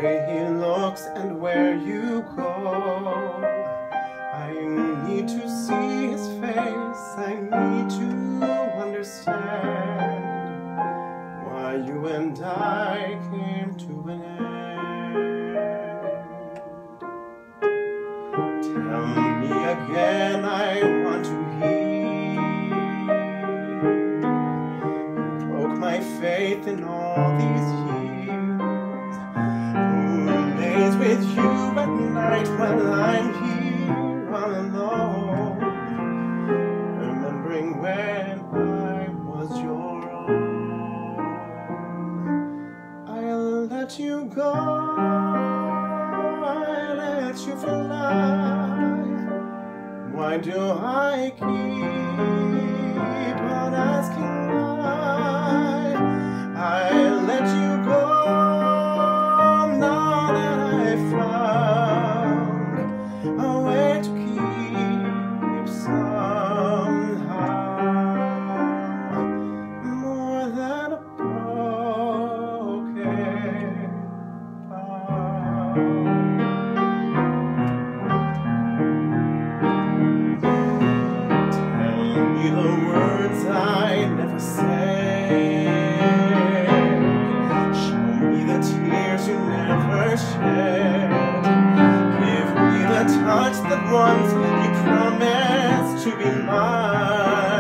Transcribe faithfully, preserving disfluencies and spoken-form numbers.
way he looks and where you go. I need to see his face, I need to understand why you and I came to an end. Tell me again, I want to hear. Broke my faith in all these years. Who lays with you at night while I'm here all alone, remembering when I was your own. I'll let you go, I'll let you fly. Why do I keep on asking why? I'll let you go now that I've found a way to keep somehow more than a broken heart. Tell me the words I never said. Show me the tears you never shed. Give me the touch that once you promised to be mine.